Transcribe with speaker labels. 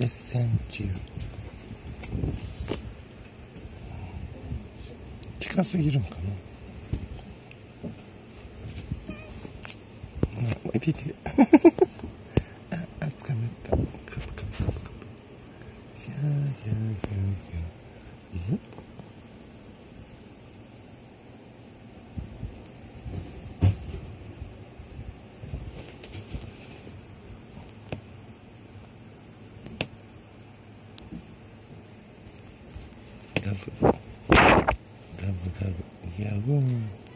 Speaker 1: 絶賛中。近すぎるんかな。いててあ、捕まった。カプカプカプカプ。ひゃーひゃーひゃーひゃー。ガブガブガブ、やぶん。